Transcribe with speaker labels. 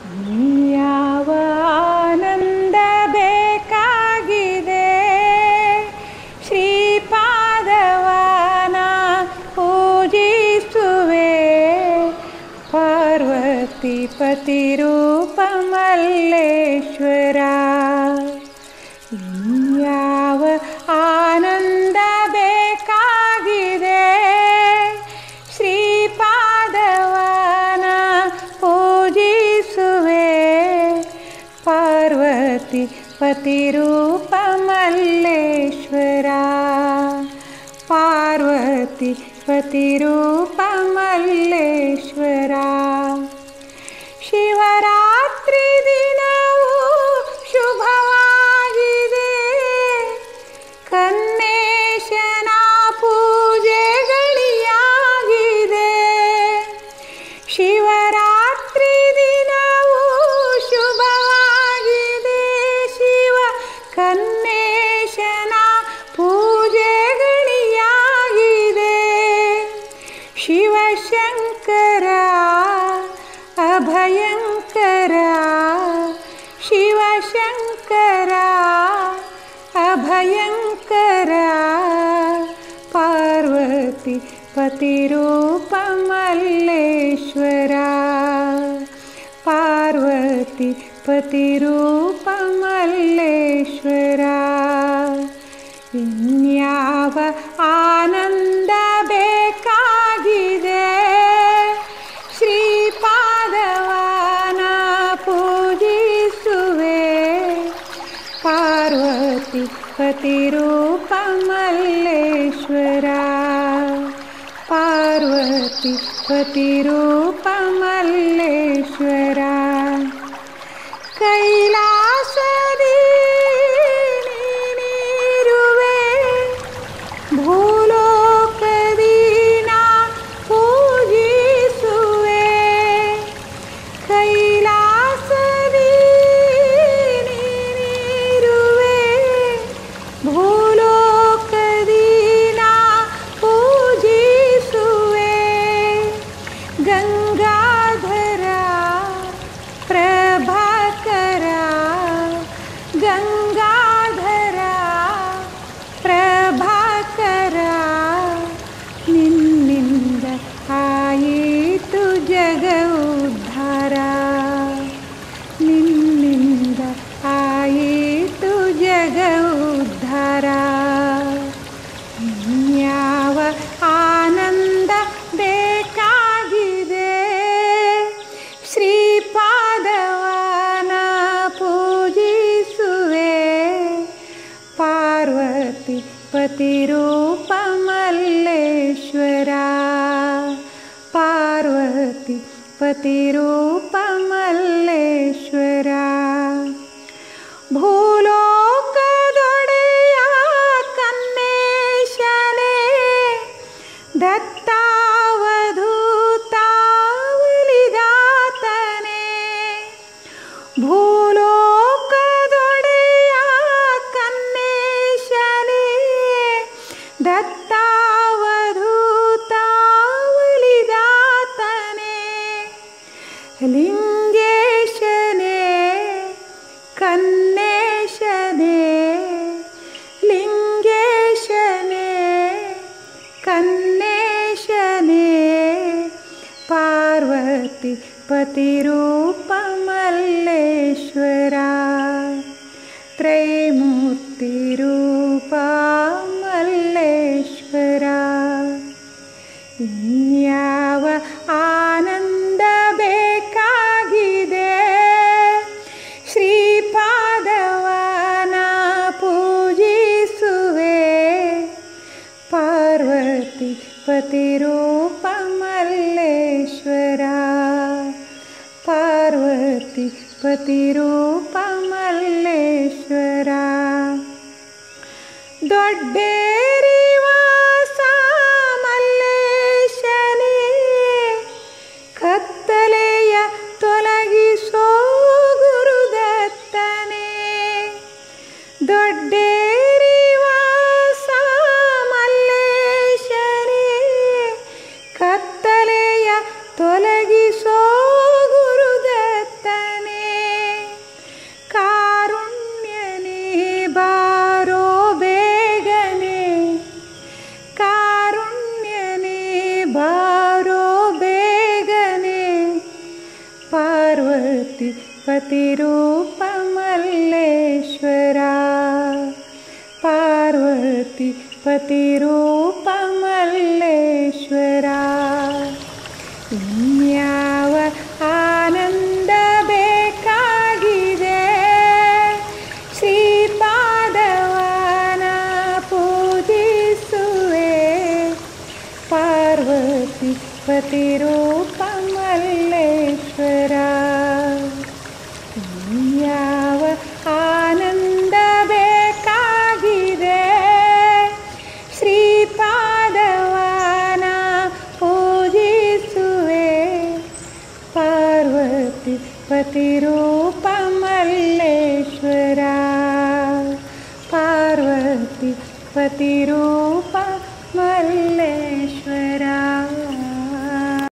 Speaker 1: ಯಾವ ಆನಂದ ಬೇಕಾಗಿದೆ ಶ್ರೀಪಾದವನ ಪೂಜಿಸುವೆ ಪಾರ್ವತಿ ಪತಿ ರೂಪ ಮಲ್ಲೇಶ್ವರ. ಯಾವ ಆನಂದ ಬೇಕಾಗಿದೆ ಶ್ರೀಪಾದವನ ಪೂಜಿಸುವೆ ಪಾರ್ವತಿ ಪತಿ ರೂಪ ಮಲ್ಲೇಶ್ವರ. ಪಾರ್ವತಿ ಪತಿ ರೂಪ ಮಲ್ಲೇಶ್ವರ. ಶಿವರಾತ್ರಿ ದಿನವೂ ಶುಭವಾಗಿದೆ ಕನ್ನೇಶನ ಪೂಜೆಗಳಿಯಾಗಿದೆ. ಶಿವರಾತ್ರಿ ದಿನವೂ ಶುಭವಾಗಿದೆ ಶಿವ ಕನ್ನೇಶನ ಪೂಜೆಗಳಿಯಾಗಿದೆ. ಶಿವಶಂಕರ ಅಭಯಂಕರ ಶಿವಶಂಕರ ಅಭಯಂಕರ ಪಾರ್ವತಿ ಪತಿ ರೂಪ ಮಲ್ಲೇಶ್ವರ. ಪಾರ್ವತಿ ಪತಿ ರೂಪ ಮಲ್ಲೇಶ್ವರ. ಇನ್ಯಾವ ಆನಂದ ಬೇಕಾಗಿದೆ ಶ್ರೀಪಾದವನ ಪೂಜಿಸುವೆ ಪಾರ್ವತಿ ಪತಿ ರೂಪ ಮಲ್ಲೇಶ್ವರ. ಪಾರ್ವತಿ ಪತಿ ರೂಪ ಮಲ್ಲೇಶ್ವರ. ಕೈಲಾಸದಿ ನೀನಿರುವೆ ಭೂಲೋಕದಿ ನಾ ಪೂಜಿಸುವೆ. ಕೈಲಾಸದಿ ನೀನಿರುವೆ ಭೂಲೋಕದಿ ನಾ ಪೂಜಿಸುವೆ. ಗಂಗಾಧರ ಪ್ರಭಾಕರ ಗಂಗಾಧರ ಪ್ರಭಾಕರ ನಿನ್ನಿಂದ ಆಯಿತು ಜಗ ಉದ್ಧಾರ. ನಿನ್ನಿಂದ ಆಯಿತು ಜಗ ಉದ್ಧಾರ. ಯಾವ ಆನಂದ ಬೇಕಾಗಿದೆ ಶ್ರೀಪಾದವನ ಪೂಜಿಸುವೆ ಪಾರ್ವತಿ ಪತಿ ರೂಪ ಮಲ್ಲೇಶ್ವರ. ಪಾರ್ವತಿ ಪತಿ ರೂಪ ಮಲ್ಲೇಶ್ವರ. ಭೂಲೋಕದೊಡೆಯ ಕನ್ನೇಶನೇ ದತ್ತಾವಧೂತಾವಲಿದಾತನೇ. ಭೂಲೋಕದೊಡೆಯ ಕನ್ನೇಶನೇ ದತ್ತಾವಧೂತಾವಲಿದಾತನೇ. ಲಿಂಗೇಶನೇ ಕನ್ನೇಶನೇ ಲಿಂಗೇಶನೇ ಕನ್ನೇಶನೇ ಪಾರ್ವತಿ ಪತಿ ರೂಪ ಮಲ್ಲೇಶ್ವರ. ತ್ರೈಮೂರ್ತಿ ರೂಪ ಮಲ್ಲೇಶ್ವರ. ಇನ್ಯಾವ ಆನಂದ ಬೇಕಾಗಿದೆ ಶ್ರೀಪಾದವನ ಪೂಜಿಸುವೆ ಪಾರ್ವತಿ ಪತಿ ರೂಪ ಮಲ್ಲೇಶ್ವರ. ಪಾರ್ವತಿ ಪತಿ ರೂಪ ಮಲ್ಲೇಶ್ವರ. ದೊಡ್ಡೇರಿ ವಾಸ ಮಲ್ಲೇಶನೇ ಕತ್ತಲೆಯ ತೊಲಗಿಸೋ ಗುರುದತ್ತನೇ. ದೊಡ್ಡೇರಿ ವಾಸ ಮಲ್ಲೇಶನೇ ಕತ್ತಲೆಯ ತೊಲಗಿಸೋ ಗುರುದತ್ತನೇ. पार्वती पतिरूप मल्लेश्वरा पार्वती पतिरूप मल्लेश्वरा ಇನ್ಯಾವ ಆನಂದ ಬೇಕಾಗಿದೆ ಶ್ರೀಪಾದವನ ಪೂಜಿಸುವೆ ಪಾರ್ವತಿ ಪತಿರೂಪ ಮಲ್ಲೇಶ್ವರ ಇನ್ಯಾವ ಆನಂದ ಬೇಕಾಗಿದೆ ಶ್ರೀಪಾದವನ ಪೂಜಿಸುವೆ ಪಾರ್ವತಿ ಪತಿರೂಪ ಮಲ್ಲೇಶ್ವರ ಪಾರ್ವತಿ ಪತಿರೂಪ